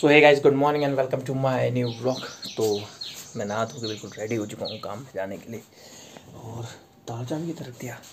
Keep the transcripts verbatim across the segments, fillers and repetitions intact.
So hey guys, good morning and welcome to my new vlog. तो मैं नहा धो के बिल्कुल रेडी हो चुका हूँ काम पे जाने के लिए और ताला चाबी की तरफ दिया।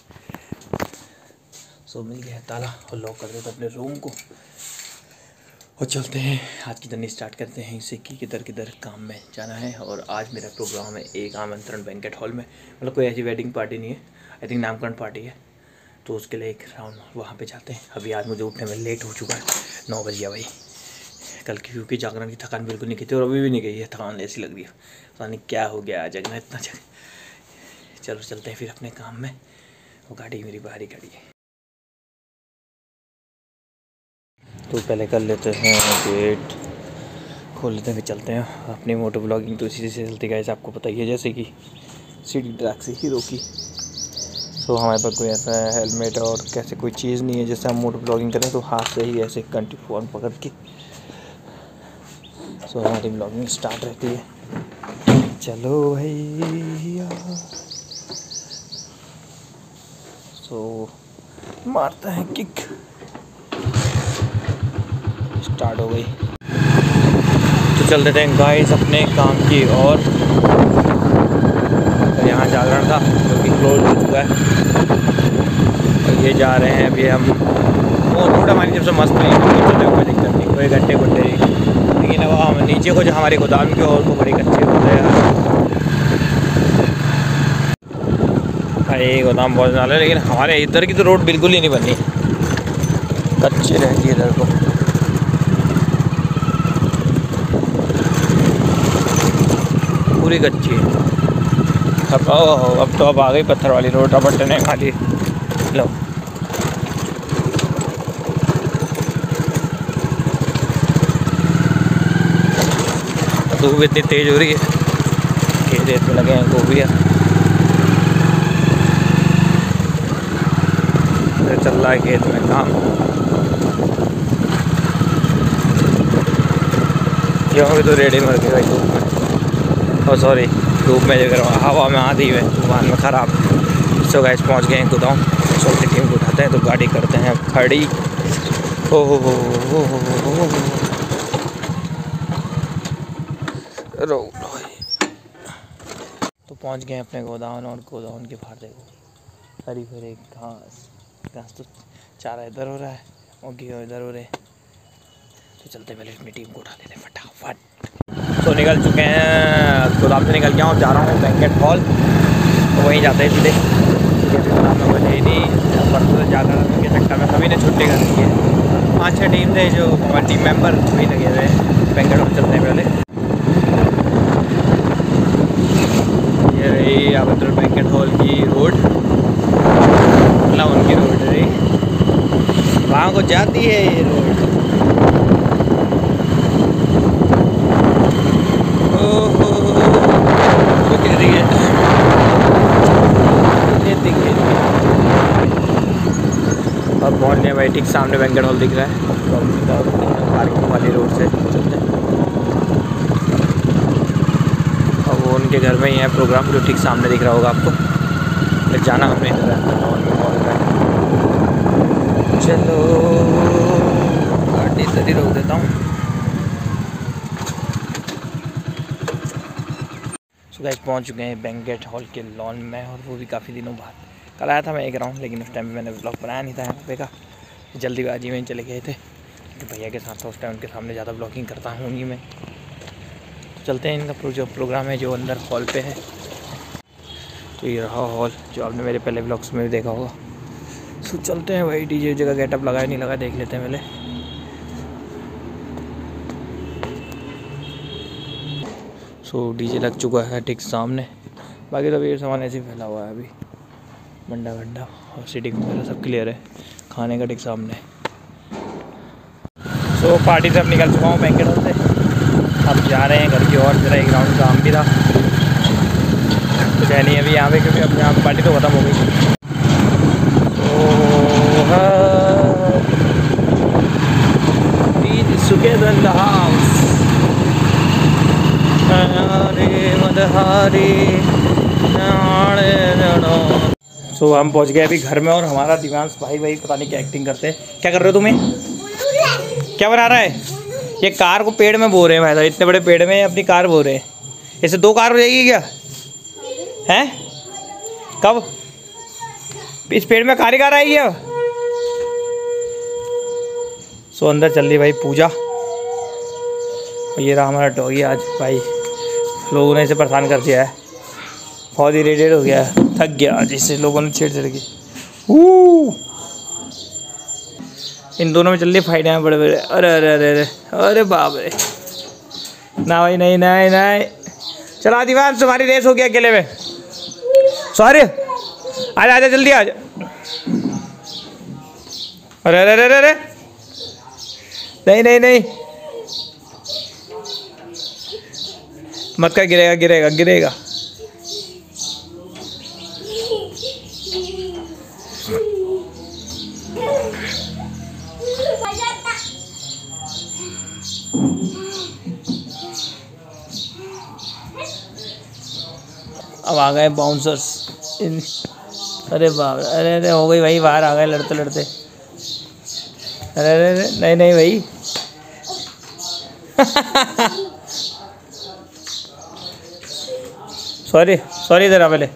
सो मिल गया ताला और लॉक कर देते अपने रूम को और चलते हैं आज की जर्नी स्टार्ट करते हैं। इसे कि किधर किधर काम में जाना है और आज मेरा प्रोग्राम है एक आमंत्रण बैंकेट हॉल में। मतलब कोई ऐसी वेडिंग पार्टी नहीं है, आई थिंक नामकरण पार्टी है, तो उसके लिए एक राउंड वहाँ पे जाते हैं। अभी आज मुझे उठने में लेट हो चुका है, नौ बज गया भाई कल की, क्योंकि जागरण की थकान बिल्कुल नहीं की थी और अभी भी नहीं गई है, थकान ऐसी लग रही है, पता नहीं क्या हो गया जगना इतना जग। चलो चलते हैं फिर अपने काम में। वो गाड़ी मेरी बाहरी गाड़ी है, तो पहले कर लेते हैं गेट खोल लेते हैं, फिर चलते हैं अपनी मोटो ब्लॉगिंग। तो इसी से चलती गाइस, आपको पता ही है जैसे कि सिटी ट्रैक से हीरो की। तो हमारे पास कोई ऐसा हेलमेट और कैसे कोई चीज़ नहीं है जिससे हम मोटो ब्लॉगिंग करें, तो हाथ से ही ऐसे कंटिन्यू फोन पकड़ के सो हमारी ब्लॉगिंग स्टार्ट रहती है। चलो भैया, सो मारता है किक, स्टार्ट हो गई। तो चल देते हैं गाइस अपने काम की और तो यहाँ जागरण था जो कि क्लोज हो चुका है और ये जा रहे हैं अभी हम। वो रोड हमारी जब से मस्त नहीं है, कोई दिक्कत नहीं, कोई गड्ढे गुड्ढे नहीं, लेकिन अब हम नीचे को जो हमारे गोदाम की और को बड़ी कच्चे होते हैं भाई, गोदाम बहुत ज़्यादा है, लेकिन हमारे इधर की तो रोड बिल्कुल ही नहीं बनी, कच्ची रहती है इधर को। पूरी कच्ची है। अब अब तो अब आ गई पत्थर वाली रोड, रबटने खाली। लो धूप इतनी तेज़ हो रही है, खेत रेत में लगे हैं गोभियाँ, चल रहा है खेत में काम। गेहूँ तो रेडी मर गए भाई धूप में, और सॉरी धूप में जो हवा में आधी में तूफान में ख़राब। सो गाइस पहुँच गए हैं गोदाम, छोटी टीम को उठाते हैं तो गाड़ी करते हैं खड़ी। ओ हो हो हो हो हो रो तो पहुंच गए अपने गोदाम और गोदाम के बाहर देखो हरी भरी घास घास तो चारा इधर हो रहा है और गेहूँ इधर हो रहे हैं। तो चलते पहले अपनी टीम को उठा लेते हैं फटाफट। तो निकल चुके हैं गोदाम से, निकल गया हूँ, जा रहा हूँ बैंकेट हॉल, तो वहीं जाते हैं सीधे। गोदाम में बचे ही नहीं, परसों जाकर के चक्कर में सभी ने छुट्टी कर दी है। पाँच छः टीम थे जो हमारे टीम मेंबर वही लगे हुए हैं। बैंकेट हॉल चलते हैं पहले। ये रही आमंत्रण बैंकेट हॉल की रोड, मतलब उनकी रोड रही, वहाँ को जाती है ये रोड। ओहो ये देखिए, ये देखिए अब पहुँच गए भाई, ठीक सामने बैंकेट हॉल दिख रहा है। तो पार्किंग वाली रोड से चलते हैं, और वो उनके घर में ही है प्रोग्राम जो ठीक सामने दिख रहा होगा आपको। फिर जाना हमने इधर है। चलो गाड़ी इधर ही रोक देता हूँ। सो गाइस पहुँच चुके हैं बैंकेट हॉल के लॉन में, और वो भी काफ़ी दिनों बाद। कल आया था मैं एक राउंड, लेकिन उस टाइम में मैंने ब्लॉग बनाया नहीं था यहाँ पे का, जल्दीबाजी में चले गए थे तो भैया के साथ था उस टाइम, उनके सामने ज़्यादा ब्लॉगिंग करता हूँ उन्हीं में। चलते हैं, इनका जो प्रोग्राम है जो अंदर हॉल पे है। तो ये रहा हॉल जो आपने मेरे पहले ब्लॉग्स में भी देखा होगा। सो चलते हैं भाई, डीजे जगह गेटअप लगाया नहीं लगा देख लेते हैं पहले। सो डीजे लग चुका है ठीक सामने, बाकी तो ये सामान ऐसे ही फैला हुआ है अभी, मंडा वंडा और सीटिंग वगैरह सब क्लियर है, खाने का ठीक सामने। सो पार्टी से अब निकल चुका हूँ बैंकेट हॉल से, अब जा रहे हैं घर की ओर। जरा एक राउंड काम भी था, कुछ है नहीं अभी यहाँ पे, क्योंकि अब यहाँ पार्टी तो खत्म हो गई। सो so, हम पहुँच गए अभी घर में, और हमारा दिव्यांश भाई भाई पता नहीं क्या एक्टिंग करते हैं। क्या कर रहे हो तुम्हें? क्या बना रहा है? ये कार को पेड़ में बो रहे हैं भाई साहब, इतने बड़े पेड़ में अपनी कार बो रहे हैं। इससे दो कार हो जाएगी क्या? हैं? कब? इस पेड़ में कार ही कार आएगी अब? सो अंदर चल रही भाई पूजा। और ये रहा हमारा डॉगी। आज भाई लोगों ने इसे परेशान कर दिया है, बहुत इरिटेट हो गया है, थक गया आज इससे लोगों ने छेड़ छेड़ की। इन दोनों में चल रही फाइट है बड़े बड़े। अरे अरे अरे अरे अरे बाप रे, ना भाई नहीं नहीं नहीं। चला दीवान, तुम्हारी रेस हो गया अकेले में। सॉरी, आजा आजा जल्दी आजा। अरे अरे अरे अरे नहीं नहीं नहीं, मत कर, गिरेगा गिरेगा गिरेगा। अब आ गए बाउंसर्स इन। अरे बाप, अरे अरे हो गई भाई, बाहर आ गए लड़ते लड़ते। अरे अरे अरे नहीं नहीं भाई सॉरी सॉरी जरा पहले।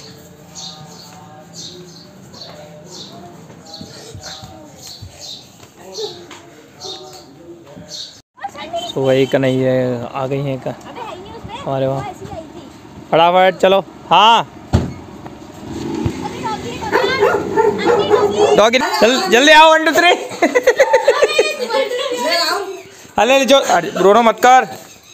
तो वही कन्हैया आ गई हैं का हमारे वहाँ। फटाफट चलो। हाँ डॉगी चल जल्दी आओ, वन टू थ्री। अरे जो रोनो मत कर,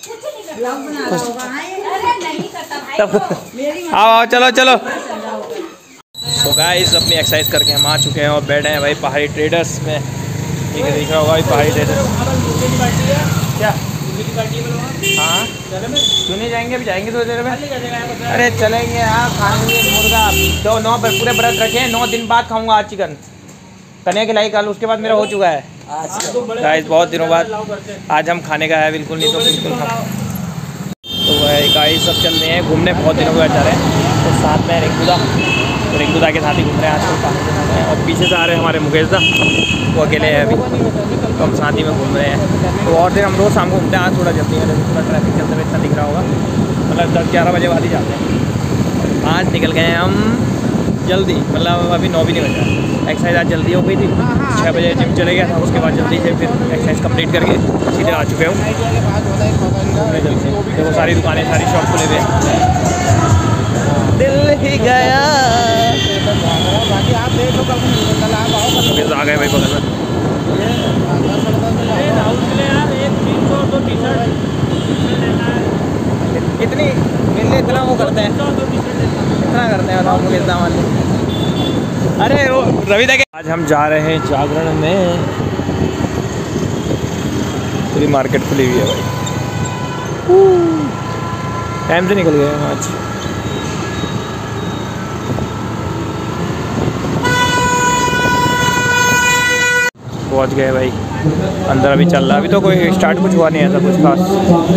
आओ आओ चलो चलो। तो गाइस अपनी एक्सरसाइज करके हम आ चुके हैं और बैठे हैं भाई पहाड़ी ट्रेडर्स में। ठीक है, दिख रहा होगा भाई पहाड़ी ट्रेडर्स। क्या? हाँ क्यों नहीं जाएंगे, अभी जाएंगे थोड़ी देर में। अरे चलेंगे यार, खाएंगे मुर्गा। दो नौ पूरे व्रत रखे, नौ दिन बाद खाऊंगा आज चिकन। कन्या खिलाई कल, उसके बाद मेरा हो चुका है गाइस, बहुत दिनों बाद आज हम खाने का है। बिल्कुल नहीं तो बिल्कुल खाओ। तो वह गाइस सब चल रहे हैं घूमने, बहुत दिनों के बाद जा रहे हैं। तो साथ में रिंकुदा, तो रिंकुदा के साथ ही घूम रहे हैं आजकल काफ़ी। और पीछे से आ रहे हैं हमारे मुकेश दा, वो अकेले हैं अभी, तो हम साथ ही में घूम रहे हैं। तो और दिन हम रोज़ शाम को घूमते हैं, आज थोड़ा जल्दी है, थोड़ा ट्रैफिक चलते हुए इतना दिख रहा होगा, मतलब दस ग्यारह बजे बाद ही जाते हैं। आज निकल गए हम जल्दी, मतलब अभी नौ भी नहीं बजा। एक्सरसाइज आज जल्दी हो गई थी, छः बजे जिम चले गया था, उसके बाद जल्दी से फिर एक्सरसाइज कंप्लीट करके सीधे आ चुके हूँ घूमने जल्दी। देखो सारी दुकानें, सारी शॉप खुले हुए हैं। दिल ही गया आ गए भाई बगल में। इतनी मिलने इतना वो करते हैं, इतना करते हैं मुझे इतना वाले। अरे वो रवि दा, आज हम जा रहे हैं जागरण में। पूरी मार्केट खुली हुई है भाई, टाइम से निकल गए हम आज। पहुंच गए भाई अंदर, अभी चल रहा, अभी तो कोई स्टार्ट कुछ हुआ नहीं है, ऐसा कुछ खास।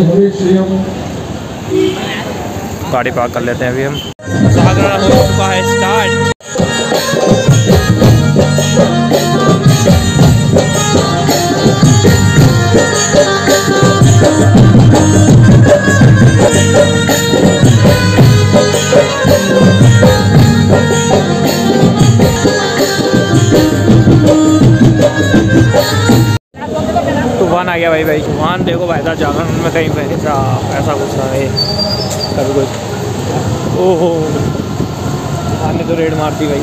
गाड़ी पार्क कर लेते हैं अभी हम। जागरण हो चुका है स्टार्ट। तूफान आ गया भाई भाई तूफान। देखो भाई साहब जागरण में कहीं पे ऐसा ऐसा कुछ है कभी कुछ। ओहो तूफान ने तो रेड मार दी भाई,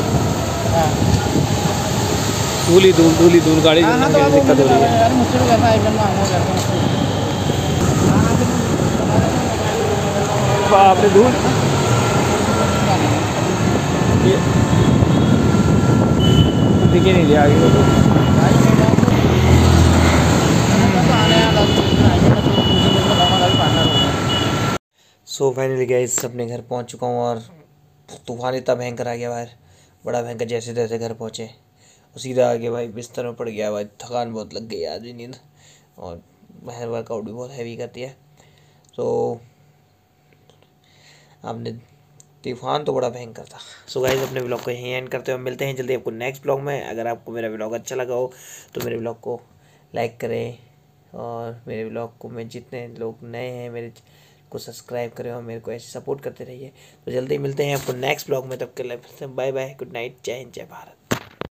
धूल ही धूल, धूल ही धूल। गाड़ी चलने में दिक्कत हो रही है। बाप रे धूल, दिखे नहीं दिया आगे तो। सो फाइनली गाइस अपने घर पहुंच चुका हूँ और तूफान इतना भयंकर आ गया बाहर, बड़ा भयंकर। जैसे तैसे घर पहुँचे और सीधा आ गया भाई बिस्तर में पड़ गया भाई। थकान बहुत लग गई आज भी, नींद, और बाहर वर्कआउट भी बहुत हैवी करती है। तो आपने तूफान तो बड़ा भयंकर था। सो गाइस अपने ब्लॉग को यहीं एंड करते हुए मिलते हैं जल्दी आपको नेक्स्ट ब्लॉग में। अगर आपको मेरा ब्लॉग अच्छा लगा हो तो मेरे ब्लॉग को लाइक करें, और मेरे ब्लॉग को मैं जितने लोग नए हैं मेरे को सब्सक्राइब करें और मेरे को ऐसे सपोर्ट करते रहिए। तो जल्दी मिलते हैं आपको नेक्स्ट ब्लॉग में, तब के लिए बाय बाय, गुड नाइट, जय हिंद, जय भारत।